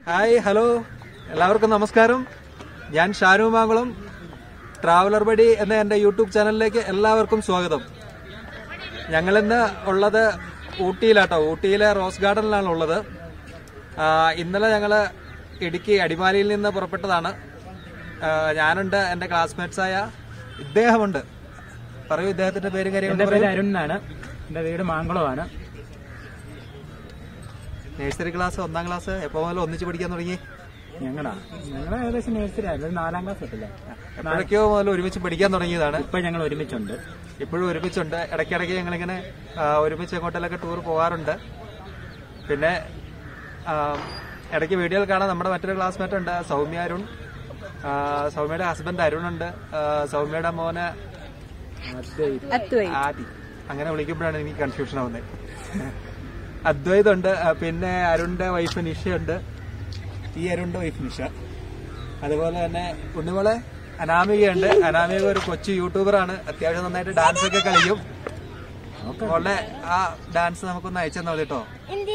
Hi hello എല്ലാവർക്കും നമസ്കാരം. ഞാൻ ഷാനു മാങ്കുളം. ട്രാവലർ ബഡി എന്ന എൻ്റെ യൂട്യൂബ് ചാനലിലേക്ക് എല്ലാവർക്കും സ്വാഗതം. ഞങ്ങളിന്ന് ഉള്ളത് ഊട്ടിയിലാട്ടോ. ഊട്ടിയിലെ റോസ് ഗാർഡനിലാണ് ഉള്ളത്. ഇന്നലെ ഞങ്ങൾ ഇടുക്കി അടിമാലിയിൽ നിന്ന് പുറപ്പെട്ടതാണ്. ഞാനുണ്ട്, എൻ്റെ ക്ലാസ്മേറ്റ്സായ ഇദ്ദേഹമുണ്ട്. പറയൂ ഇദ്ദേഹത്തിന്റെ പേരും കാര്യങ്ങളും. അരുൺ എന്നാണ്. എന്റെ വീട് മാങ്കുളമാണ്. നഴ്സറി ക്ലാസ്, 1ാം ക്ലാസ് എപ്പോ മുതൽ ഒന്നിച്ച് പഠിക്കാൻ തുടങ്ങി? ഞങ്ങൾ ഏകദേശം നഴ്സറി ആയിരുന്നു, 4ാം ക്ലാസ് തൊട്ടില്ല. എപ്പോഴൊക്കെയോ മുതൽ ഒരുമിച്ച് പഠിക്കാൻ തുടങ്ങിയതാണ്. ഇപ്പൊ ഞങ്ങൾ ഒരുമിച്ചുണ്ട്. ഇപ്പോഴും ഒരുമിച്ചുണ്ട്. ഇടയ്ക്കിടയ്ക്ക് ഞങ്ങളിങ്ങനെ ഒരുമിച്ച് എങ്ങോട്ടെല്ലൊക്കെ ടൂർ പോകാറുണ്ട്. പിന്നെ ഇടയ്ക്ക് വീഡിയോയിൽ കാണാൻ നമ്മുടെ മറ്റൊരു ക്ലാസ്മേറ്റ് ഉണ്ട്, സൗമ്യ അരുൺ. സൗമ്യയുടെ ഹസ്ബൻഡ് അരുണുണ്ട്. സൗമ്യയുടെ മോന് ആദി. അങ്ങനെ വിളിക്കുമ്പോഴാണ് എനിക്ക് കൺഫ്യൂഷൻ ആവുന്നത്. അദ്വൈത് ഉണ്ട്. പിന്നെ അരുണിന്റെ വൈഫ് നിഷയുണ്ട്. ഈ അരുണിന്റെ വൈഫ് നിഷ. അതുപോലെ തന്നെ ഉണ്ണിമോളെ അനാമികയുണ്ട്. അനാമിക ഒരു കൊച്ചു യൂട്യൂബറാണ്. അത്യാവശ്യം നന്നായിട്ട് ഡാൻസ് ഒക്കെ കളിക്കും. മോളെ ആ ഡാൻസ് നമുക്കൊന്ന് അയച്ചെന്നാ മതി കേട്ടോ.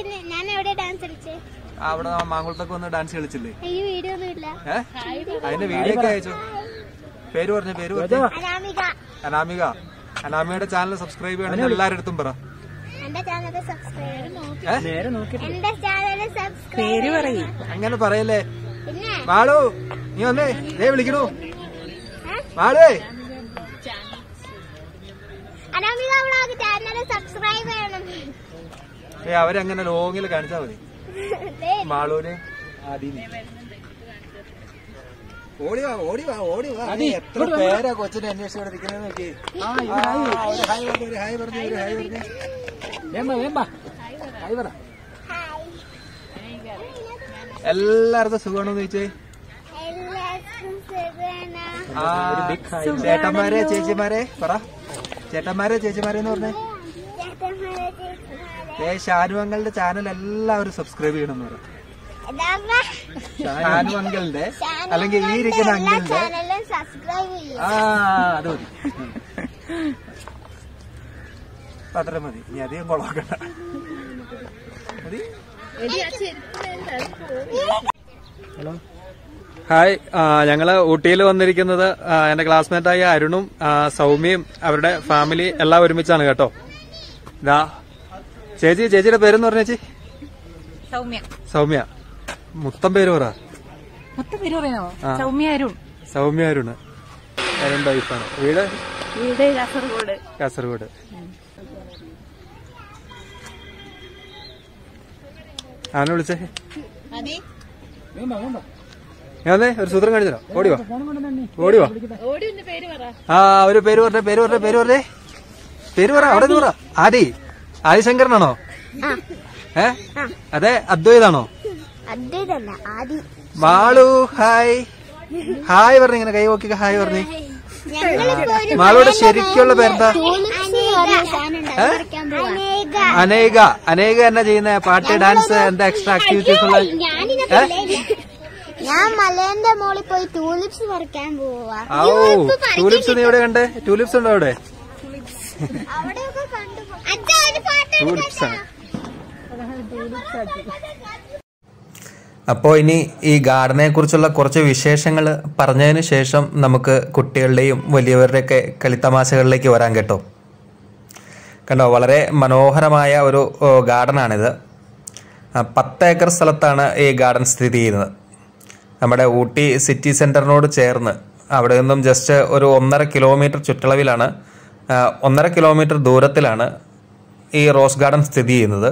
അവിടെ മാങ്കുളത്തൊക്കെ ഒന്ന് ഡാൻസ് കളിച്ചില്ലേ? അതിന്റെ വീഡിയോ ഒക്കെ അയച്ചോ. പേര് പറഞ്ഞു. അനാമിക. അനാമികയുടെ ചാനൽ സബ്സ്ക്രൈബ് ചെയ്യണം എല്ലാവരുടെ അടുത്തും പറ. അങ്ങനെ പറയല്ലേ. മാളു നീ വന്നേ, ദേ വിളിക്കണു. മാളു അവരങ്ങനെ ലോങ്ങിൽ കാണിച്ചാ മതി. മാളൂന് ആദീനെ ഓടിവാ. എത്ര പേരാ കൊച്ചിനെ അന്വേഷിച്ചോണ്ടിരിക്കുന്നത് നോക്കി. ഹായ് പറഞ്ഞു. എല്ലാവർക്കും സുഖമാണോ ചോദിച്ചേ? ചേട്ടന്മാരെ ചേച്ചിമാരെ പറ. ചേട്ടന്മാരെ ചേച്ചിമാരെന്ന് പറഞ്ഞേ. ഷാനുവങ്ങളുടെ ചാനൽ എല്ലാവരും സബ്സ്ക്രൈബ് ചെയ്യണം എന്ന് പറയാം. ഷാനു അങ്കിളിന്റെ അല്ലെങ്കിൽ ഈ ഇരിക്കുന്ന അങ്കിളിന്റെ അത് മതി. അത്ര മതി. ഇനി അധികം കൊളാക്കണ്ട. Hello hi. ഞങ്ങള് ഊട്ടിയിൽ വന്നിരിക്കുന്നത് എന്റെ ക്ലാസ്മേറ്റായ അരുണും സൗമ്യയും അവരുടെ ഫാമിലി എല്ലാം ഒരുമിച്ചാണ് കേട്ടോ. ഇതാ ചേച്ചിയുടെ പേരെന്ന് പറഞ്ഞ ചേച്ചി? സൗമ്യ. മൊത്തം പേര് പറ. സൗമ്യ അരുണ്. അരുൺ വൈഫാണ്. വീട് കാസർഗോഡ്. ആനെ വിളിച്ചേ. ഞാനേ ഒരു സൂത്രം കാണിച്ചോ. ഓടിവാ. ഒരു പേര് പറ. അവിടെ പറ. ആദിശങ്കരനാണോ? അതെ. അദ്വൈതാണോ? മാളു ഹായ് പറഞ്ഞ. ഇങ്ങനെ കൈ നോക്കി ഹായ് പറഞ്ഞേ. മാളുടെ ശരിക്കുള്ള പേരെന്താ? അനേക എന്നാ ചെയ്യുന്ന? പാട്ട്, ഡാൻസ്, എന്താ എക്സ്ട്രാ ആക്ടിവിറ്റീസ് ഉള്ള? ഞാൻ മലേന്റെ മോളിൽ പോയി ടൂലിപ്സ് പറിക്കാൻ പോവാ. ടൂലിപ്സ് നീ എവിടെ കണ്ടേ? ടൂലിപ്സ് ഉണ്ടോ അവിടെ? ടൂലിപ്സ് ആണ്. അപ്പോൾ ഇനി ഈ ഗാർഡനെ കുറിച്ചുള്ള കുറച്ച് വിശേഷങ്ങൾ പറഞ്ഞതിന് ശേഷം നമുക്ക് കുട്ടികളുടെയും വലിയവരുടെയൊക്കെ കളിത്തമാശകളിലേക്ക് വരാൻ കേട്ടോ. കണ്ടോ, വളരെ മനോഹരമായ ഒരു ഗാർഡനാണിത്. 10 ഏക്കർ സ്ഥലത്താണ് ഈ ഗാർഡൻ സ്ഥിതി ചെയ്യുന്നത്. നമ്മുടെ ഊട്ടി സിറ്റി സെൻറ്ററിനോട് ചേർന്ന് അവിടെ നിന്നും ജസ്റ്റ് ഒരു 1.5 കിലോമീറ്റർ ചുറ്റളവിലാണ്, 1.5 കിലോമീറ്റർ ദൂരത്തിലാണ് ഈ റോസ് ഗാർഡൻ സ്ഥിതി ചെയ്യുന്നത്.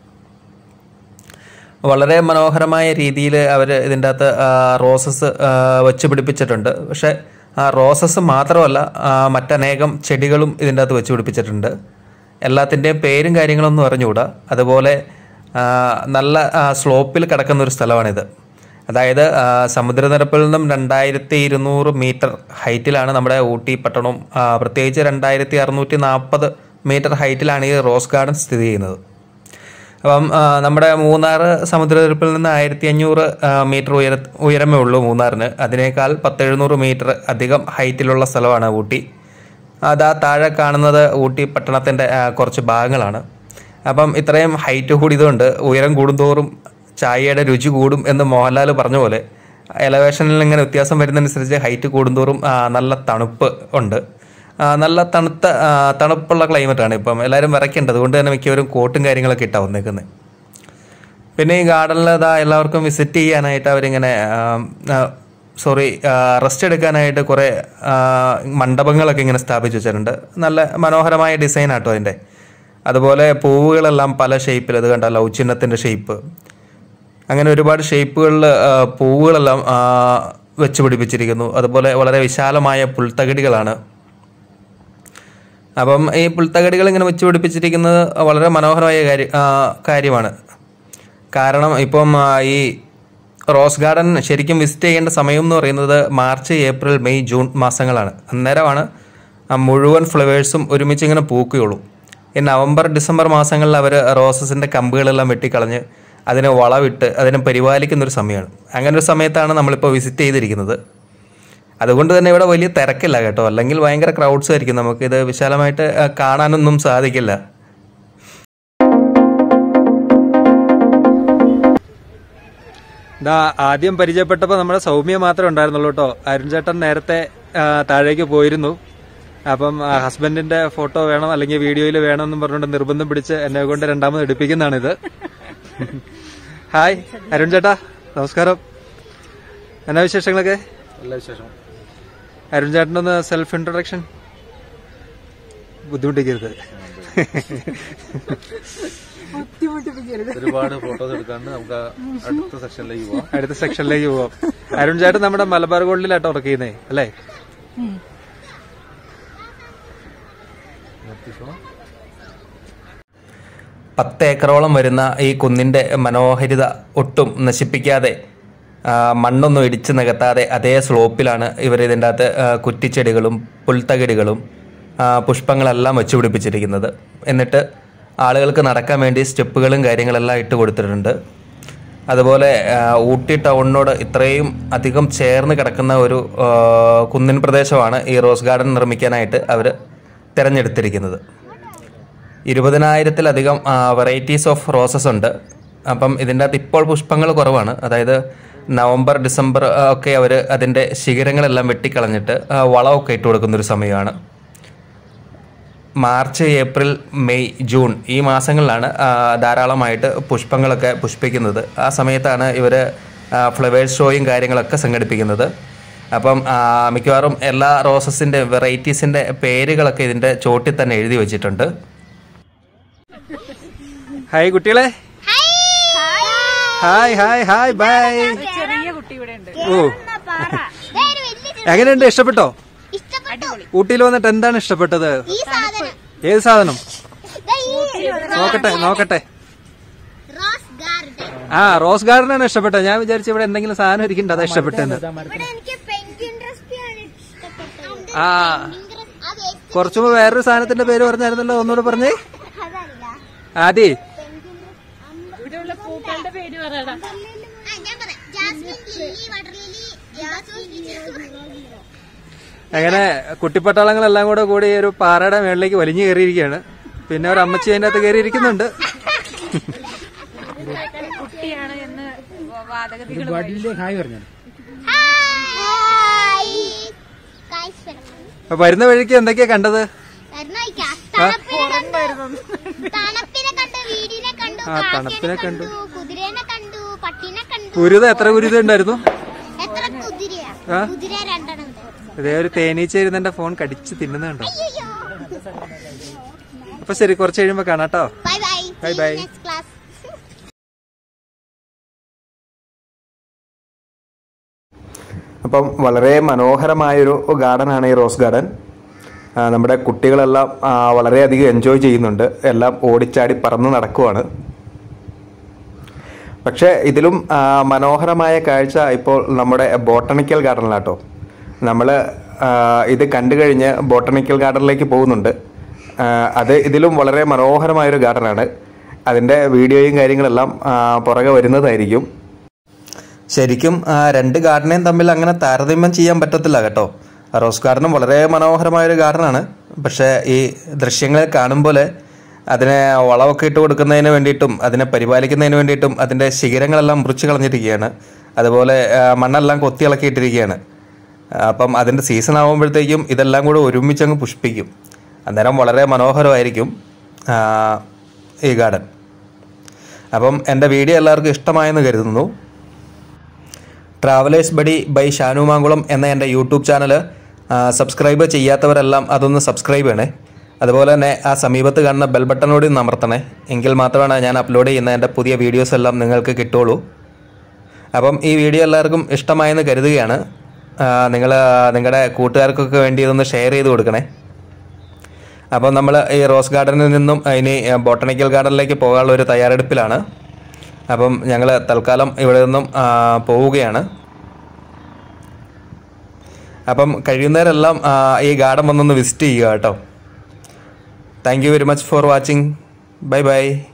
വളരെ മനോഹരമായ രീതിയിൽ അവർ ഇതിൻ്റെ അകത്ത് റോസസ് വെച്ച് പിടിപ്പിച്ചിട്ടുണ്ട്. പക്ഷേ റോസസ് മാത്രമല്ല, മറ്റനേകം ചെടികളും ഇതിൻ്റെ അകത്ത് വെച്ച് പിടിപ്പിച്ചിട്ടുണ്ട്. എല്ലാത്തിൻ്റെയും പേരും കാര്യങ്ങളൊന്നും അറിഞ്ഞുകൂടാ. അതുപോലെ നല്ല സ്ലോപ്പിൽ കിടക്കുന്ന ഒരു സ്ഥലമാണിത്. അതായത് സമുദ്രനിരപ്പിൽ നിന്നും 2200 മീറ്റർ ഹൈറ്റിലാണ് നമ്മുടെ ഊട്ടി പട്ടണം. പ്രത്യേകിച്ച് 2640 മീറ്റർ ഹൈറ്റിലാണ് ഈ റോസ് ഗാർഡൻ സ്ഥിതി ചെയ്യുന്നത്. അപ്പം നമ്മുടെ മൂന്നാർ സമുദ്രനിരപ്പിൽ നിന്ന് 1500 മീറ്റർ ഉയരമേ ഉള്ളൂ മൂന്നാറിന്. അതിനേക്കാൾ 10-700 മീറ്റർ അധികം ഹൈറ്റിലുള്ള സ്ഥലമാണ് ഊട്ടി. അതാ താഴെ കാണുന്നത് ഊട്ടി പട്ടണത്തിൻ്റെ കുറച്ച് ഭാഗങ്ങളാണ്. അപ്പം ഇത്രയും ഹൈറ്റ് കൂടിയതുകൊണ്ട് ഉയരം കൂടുന്തോറും ചായയുടെ രുചി കൂടും എന്ന് മോഹൻലാൽ പറഞ്ഞ പോലെ എലവേഷനിൽ ഇങ്ങനെ വ്യത്യാസം വരുന്നതനുസരിച്ച് ഹൈറ്റ് കൂടുന്തോറും നല്ല തണുപ്പ് ഉണ്ട്. നല്ല തണുപ്പുള്ള ക്ലൈമറ്റാണ് ഇപ്പം. എല്ലാവരും വിറയ്ക്കേണ്ടത്, അതുകൊണ്ട് തന്നെ മിക്കവരും കോട്ടും കാര്യങ്ങളൊക്കെ ഇട്ടാണ് വന്നേക്കുന്നത്. പിന്നെ ഈ ഗാർഡനിൽ എല്ലാവർക്കും വിസിറ്റ് ചെയ്യാനായിട്ട് അവരിങ്ങനെ റെസ്റ്റ് എടുക്കാനായിട്ട് കുറേ മണ്ഡപങ്ങളൊക്കെ ഇങ്ങനെ സ്ഥാപിച്ച് വെച്ചിട്ടുണ്ട്. നല്ല മനോഹരമായ ഡിസൈനാട്ടോ അതിൻ്റെ. അതുപോലെ പൂവുകളെല്ലാം പല ഷേപ്പിൽ, അത് കണ്ട ലവ് ചിഹ്നത്തിൻ്റെ ഷേപ്പ്, അങ്ങനെ ഒരുപാട് ഷേപ്പുകളിൽ പൂവുകളെല്ലാം വെച്ച് പിടിപ്പിച്ചിരിക്കുന്നു. അതുപോലെ വളരെ വിശാലമായ പുൽത്തകിടികളാണ്. അപ്പം ഈ പുൽത്തകിടികൾ ഇങ്ങനെ വെച്ച് പിടിപ്പിച്ചിരിക്കുന്നത് വളരെ മനോഹരമായ കാര്യമാണ്. കാരണം ഇപ്പം ഈ റോസ് ഗാർഡൻ ശരിക്കും വിസിറ്റ് ചെയ്യേണ്ട സമയം എന്ന് പറയുന്നത് മാർച്ച്, ഏപ്രിൽ, മെയ്, ജൂൺ മാസങ്ങളാണ്. അന്നേരമാണ് മുഴുവൻ ഫ്ലവേഴ്സും ഒരുമിച്ച് ഇങ്ങനെ പൂക്കുകയുള്ളൂ. ഈ നവംബർ, ഡിസംബർ മാസങ്ങളിൽ അവർ റോസസിൻ്റെ കമ്പുകളെല്ലാം വെട്ടിക്കളഞ്ഞ് അതിനെ വളവിട്ട് അതിനെ പരിപാലിക്കുന്നൊരു സമയമാണ്. അങ്ങനെ ഒരു സമയത്താണ് നമ്മളിപ്പോൾ വിസിറ്റ് ചെയ്തിരിക്കുന്നത്. അതുകൊണ്ട് തന്നെ ഇവിടെ വലിയ തിരക്കില്ല കേട്ടോ. അല്ലെങ്കിൽ ഭയങ്കര ക്രൗഡ്സ് ആയിരിക്കും, നമുക്കിത് വിശാലമായിട്ട് കാണാനൊന്നും സാധിക്കില്ല. ആദ്യം പരിചയപ്പെട്ടപ്പോൾ നമ്മുടെ സൗമ്യ മാത്രമേ ഉണ്ടായിരുന്നുള്ളൂ കേട്ടോ. അരുൺ ചേട്ടൻ നേരത്തെ താഴേക്ക് പോയിരുന്നു. അപ്പം ഹസ്ബൻഡിന്റെ ഫോട്ടോ വേണം അല്ലെങ്കിൽ വീഡിയോയിൽ വേണമെന്നും പറഞ്ഞുകൊണ്ട് നിർബന്ധം പിടിച്ച് എന്നെ കൊണ്ട് രണ്ടാമത് എടുപ്പിക്കുന്നതാണിത്. ഹായ് അരുൺ ചേട്ടാ, നമസ്കാരം. എന്നാ വിശേഷങ്ങളൊക്കെ? നല്ല വിശേഷം. അരുൺ ചേട്ടനൊന്ന് സെൽഫ് ഇൻട്രൊഡക്ഷൻ. ബുദ്ധിമുട്ടിക്കരുത്. ഒരുപാട് ഫോട്ടോസ് എടുക്കാണ്ട് നമുക്ക് അടുത്ത സെക്ഷനിലേക്ക് പോവാം. അരുൺ ചേട്ടൻ നമ്മുടെ മലബാർ ഗോൾഡിലാട്ടോ വർക്ക് ചെയ്യുന്നേ അല്ലേ? 10 ഏക്കറോളം വരുന്ന ഈ കുന്നിൻ്റെ മനോഹാരിത ഒട്ടും നശിപ്പിക്കാതെ, മണ്ണൊന്നും ഇടിച്ച് നികത്താതെ അതേ സ്ലോപ്പിലാണ് ഇവർ ഇതിൻ്റെ അകത്ത് കുറ്റിച്ചെടികളും പുൽത്തകിടികളും പുഷ്പങ്ങളെല്ലാം വെച്ച് പിടിപ്പിച്ചിരിക്കുന്നത്. എന്നിട്ട് ആളുകൾക്ക് നടക്കാൻ വേണ്ടി സ്റ്റെപ്പുകളും കാര്യങ്ങളെല്ലാം ഇട്ട് കൊടുത്തിട്ടുണ്ട്. അതുപോലെ ഊട്ടി ടൗണിനോട് ഇത്രയും അധികം ചേർന്ന് കിടക്കുന്ന ഒരു കുന്നിൻ പ്രദേശമാണ് ഈ റോസ് ഗാർഡൻ നിർമ്മിക്കാനായിട്ട് അവർ തിരഞ്ഞെടുത്തിരിക്കുന്നത്. 20,000-ലധികം വെറൈറ്റീസ് ഓഫ് റോസസ് ഉണ്ട്. അപ്പം ഇതിൻ്റെ അകത്ത് ഇപ്പോൾ പുഷ്പങ്ങൾ കുറവാണ്. അതായത് നവംബർ, ഡിസംബർ ഒക്കെ അവർ അതിൻ്റെ ശിഖരങ്ങളെല്ലാം വെട്ടിക്കളഞ്ഞിട്ട് വളമൊക്കെ ഇട്ട് കൊടുക്കുന്നൊരു സമയമാണ്. മാർച്ച്, ഏപ്രിൽ, മെയ്, ജൂൺ ഈ മാസങ്ങളിലാണ് ധാരാളമായിട്ട് പുഷ്പങ്ങളൊക്കെ പുഷ്പിക്കുന്നത്. ആ സമയത്താണ് ഇവർ ഫ്ലവേഴ്സ് ഷോയും കാര്യങ്ങളൊക്കെ സംഘടിപ്പിക്കുന്നത്. അപ്പം മിക്കവാറും എല്ലാ റോസസിൻ്റെ വെറൈറ്റീസിൻ്റെ പേരുകളൊക്കെ ഇതിൻ്റെ ചോട്ടിൽ തന്നെ എഴുതി വെച്ചിട്ടുണ്ട്. ഹായ് കുട്ടികളെ. Hi hi hi bye. ഓ, എങ്ങനെയുണ്ട്? ഇഷ്ടപ്പെട്ടോ? ഊട്ടിയിൽ വന്നിട്ട് എന്താണ് ഇഷ്ടപ്പെട്ടത്? ഏത് സാധനം? നോക്കട്ടെ. റോസ് ഗാർഡൻ ആണ് ഇഷ്ടപ്പെട്ടത്. ഞാൻ വിചാരിച്ചു ഇവിടെ എന്തെങ്കിലും സാധനം ഇരിക്കണ്ട, അതാ ഇഷ്ടപ്പെട്ടെന്ന്. കുറച്ചു മുമ്പ് വേറൊരു സാധനത്തിന്റെ പേര് പറഞ്ഞായിരുന്നല്ലോ, ഒന്നുകൂടെ പറഞ്ഞേ. ആദി, അങ്ങനെ കുട്ടിപ്പട്ടാളങ്ങളെല്ലാം കൂടി ഒരു പാറയുടെ മേളിലേക്ക് വലിഞ്ഞു കയറിയിരിക്കുകയാണ്. പിന്നെ ഒരു അമ്മച്ചി അതിന്റെ അകത്ത് കയറിയിരിക്കുന്നുണ്ട്. അപ്പൊ വരുന്ന വഴിക്ക് എന്തൊക്കെയാ കണ്ടത്? തണുപ്പിനെ കണ്ടു, കുരുത. എത്ര കുരുത ഉണ്ടായിരുന്നു? ഇതേ ഒരു തേനീച്ച ഇരുന്ന് എന്റെ ഫോൺ കടിച്ച് തിന്നുന്നുണ്ടോ? അപ്പൊ ശരി, കുറച്ച് കഴിയുമ്പോ കാണാട്ടോ. Bye bye. അപ്പം വളരെ മനോഹരമായൊരു ഗാർഡനാണ് ഈ റോസ് ഗാർഡൻ. നമ്മുടെ കുട്ടികളെല്ലാം വളരെയധികം എൻജോയ് ചെയ്യുന്നുണ്ട്. എല്ലാം ഓടിച്ചാടി പറന്ന് നടക്കുവാണ്. പക്ഷേ ഇതിലും മനോഹരമായ കാഴ്ച ഇപ്പോൾ നമ്മുടെ ബോട്ടണിക്കൽ ഗാർഡനിലാട്ടോ. നമ്മൾ ഇത് കണ്ടു കഴിഞ്ഞ് ബോട്ടണിക്കൽ ഗാർഡനിലേക്ക് പോകുന്നുണ്ട്. അത് ഇതിലും വളരെ മനോഹരമായൊരു ഗാർഡനാണ്. അതിൻ്റെ വീഡിയോയും കാര്യങ്ങളെല്ലാം പുറകെ വരുന്നതായിരിക്കും. ശരിക്കും രണ്ട് ഗാർഡനെയും തമ്മിൽ അങ്ങനെ താരതമ്യം ചെയ്യാൻ പറ്റത്തില്ല കേട്ടോ. റോസ് ഗാർഡനും വളരെ മനോഹരമായൊരു ഗാർഡനാണ്. പക്ഷേ ഈ ദൃശ്യങ്ങൾ കാണുമ്പോൾ അതിനെ വളമൊക്കെ ഇട്ട് കൊടുക്കുന്നതിന് വേണ്ടിയിട്ടും അതിനെ പരിപാലിക്കുന്നതിന് വേണ്ടിയിട്ടും അതിൻ്റെ ശിഖരങ്ങളെല്ലാം മുറിച്ച് കളഞ്ഞിരിക്കുകയാണ്. അതുപോലെ മണ്ണെല്ലാം കൊത്തിയിളക്കിയിട്ടിരിക്കുകയാണ്. അപ്പം അതിൻ്റെ സീസൺ ആകുമ്പോഴത്തേക്കും ഇതെല്ലാം കൂടെ ഒരുമിച്ചങ്ങ് പുഷ്പിക്കും. അന്നേരം വളരെ മനോഹരമായിരിക്കും ഈ ഗാർഡൻ. അപ്പം എൻ്റെ വീഡിയോ എല്ലാവർക്കും ഇഷ്ടമായെന്ന് കരുതുന്നു. Travellers buddy by Shanu Mankulam എന്ന എൻ്റെ യൂട്യൂബ് ചാനൽ സബ്സ്ക്രൈബ് ചെയ്യാത്തവരെല്ലാം അതൊന്ന് സബ്സ്ക്രൈബ് ചെയ്യണേ. അതുപോലെ തന്നെ ആ സമീപത്ത് കാണുന്ന ബെൽ ബട്ടണോട് ഒന്ന് അമർത്തണേ. എങ്കിൽ മാത്രമാണ് ഞാൻ അപ്ലോഡ് ചെയ്യുന്ന എൻ്റെ പുതിയ വീഡിയോസ് എല്ലാം നിങ്ങൾക്ക് കിട്ടുള്ളൂ. അപ്പം ഈ വീഡിയോ എല്ലാവർക്കും ഇഷ്ടമായെന്ന് കരുതുകയാണ്. നിങ്ങൾ നിങ്ങളുടെ കൂട്ടുകാർക്കൊക്കെ വേണ്ടി ഇതൊന്ന് ഷെയർ ചെയ്ത് കൊടുക്കണേ. അപ്പം നമ്മൾ ഈ റോസ് ഗാർഡനിൽ നിന്നും ഇനി ബോട്ടണിക്കൽ ഗാർഡനിലേക്ക് പോകാനുള്ള ഒരു തയ്യാറെടുപ്പിലാണ്. അപ്പം ഞങ്ങൾ തൽക്കാലം ഇവിടെ നിന്നും പോവുകയാണ്. അപ്പം കഴിയുന്നവരെല്ലാം ഈ ഗാർഡൻ വന്നൊന്ന് വിസിറ്റ് ചെയ്യുക കേട്ടോ. Thank you very much for watching. Bye by.